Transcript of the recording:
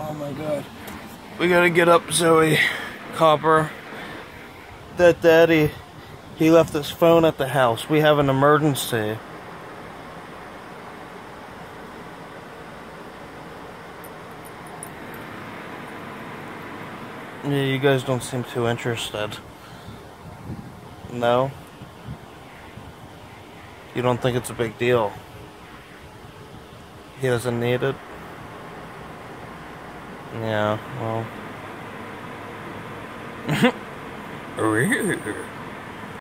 Oh my god. We gotta get up Zoe. Copper. That daddy, he left his phone at the house. We have an emergency. Yeah, you guys don't seem too interested. No? You don't think it's a big deal? He doesn't need it? Yeah, well...